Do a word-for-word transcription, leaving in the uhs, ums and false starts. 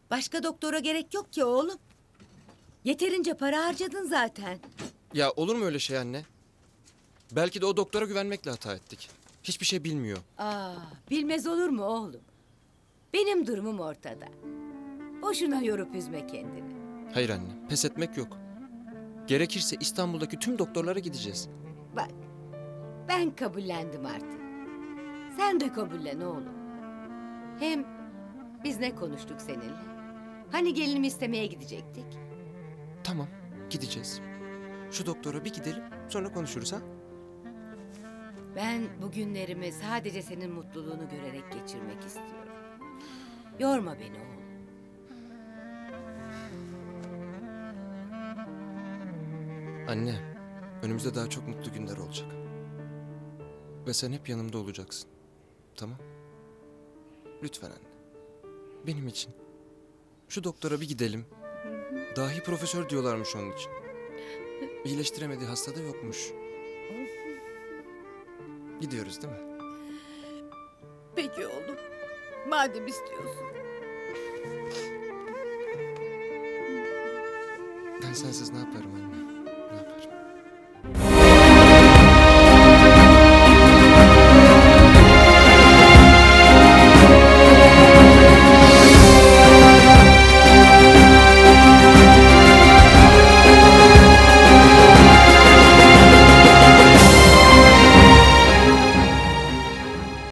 Başka doktora gerek yok ki oğlum. Yeterince para harcadın zaten. Ya olur mu öyle şey anne? Belki de o doktora güvenmekle hata ettik. Hiçbir şey bilmiyor. Aa, bilmez olur mu oğlum? Benim durumum ortada. Boşuna yorup üzme kendini. Hayır anne, pes etmek yok. Gerekirse İstanbul'daki tüm doktorlara gideceğiz. Bak, ben kabullendim artık. Sen de kabullen oğlum. Hem biz ne konuştuk seninle? Hani gelinimi istemeye gidecektik? Tamam, gideceğiz. Şu doktora bir gidelim, sonra konuşuruz ha? Ben bugünlerimi sadece senin mutluluğunu görerek geçirmek istiyorum. Yorma beni oğlum. Anne, önümüzde daha çok mutlu günler olacak. Ve sen hep yanımda olacaksın. Tamam? Lütfen anne. Benim için. Şu doktora bir gidelim. Dahi profesör diyorlarmış onun için. İyileştiremediği hasta da yokmuş. Gidiyoruz değil mi? Peki oğlum. Madem istiyorsun. Ben sensiz ne yaparım anne?